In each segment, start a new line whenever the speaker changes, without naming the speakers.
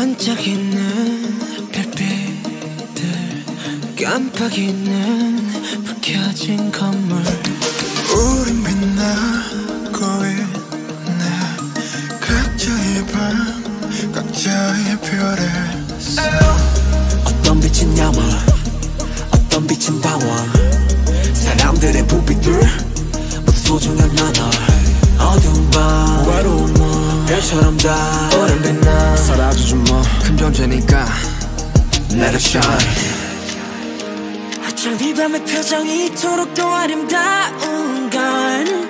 반짝이는 별빛들 깜빡이는 불 켜진 건물
우린 빛나고 있네 각자의 방 각자의 별에
어떤 빛은 야망 어떤 빛은 방황 사람들의 부비들 모두 소중한 나눠 어두운 밤 외로운 몸 별처럼 다 오랜 빛나 사라지지 뭐 큰 존재니까 Let it shine 어쩜 이 밤의 표정이 이토록 더 아름다운 건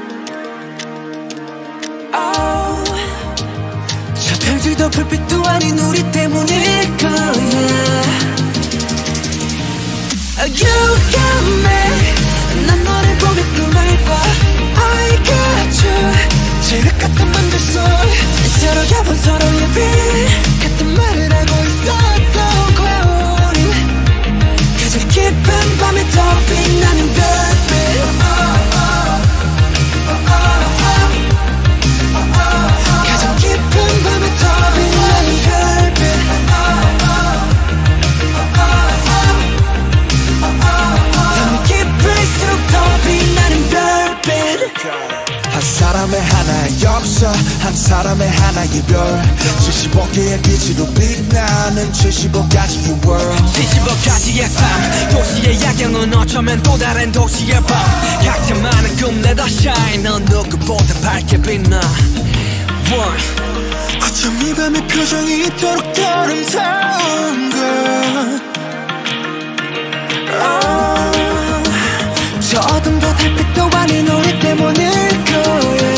저 별들도 불빛도 아닌 우리 때문일 거야 You got me 난 너를 보며 꿈을 꿔 I got you 지륵 같은 맘들 속 서로가 본 서로의 빛 같은 말을 하고 있었던 거야 우린 가장 깊은 밤에 더 빛나는 별빛 가장 깊은 밤에 더 빛나는 별빛 밤이 깊을수록 더 빛나는 별빛
한 사람의 하나의 역사 한 사람의 하나의 별 75개의 빛으로 빛나는 75가지의 world
75가지의 삶 도시의 야경은 어쩌면 또 다른 도시의 밤 각자만의 꿈 let us shine 넌 누구보다 밝게 빛나
어쩜 이 밤의 표정이 이토록 더 아름다운 것
저 어둠도 달빛도 아닌 우리 때문일 거야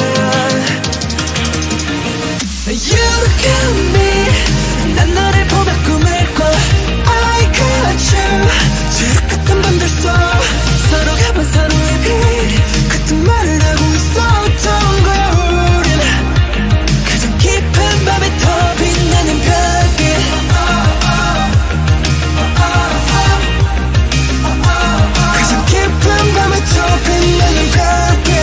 You got me 난 너를 보며 꿈을 꿔 I got you 지옥 같은 밤들 속 서로가 본 서로의 빛 같은 말을 하고 있었던 거야 우린 가장 깊은 밤에 더 빛나는 별빛 가장 깊은 밤에 더 빛나는 별빛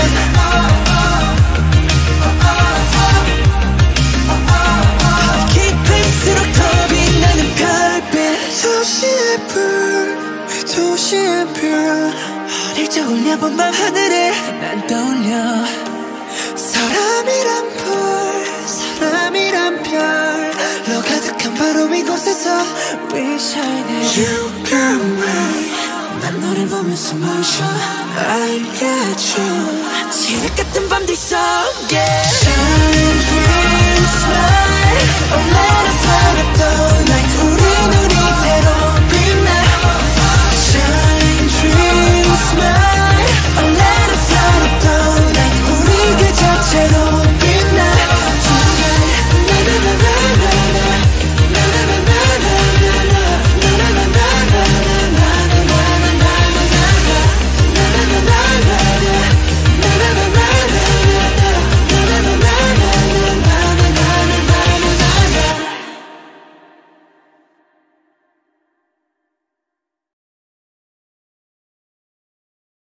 깊을수록 더 빛나는 별빛
도시의 불 도시의 별
어릴 적 올려본 밤 하늘에 난 떠올려 사람이란 별로 가득한 바로 이곳에서 We shining
You got me
난 너를 보면서 숨을 쉬어 I got you 지옥 같은 밤들 속에 Shine, shine, oh let us light up the night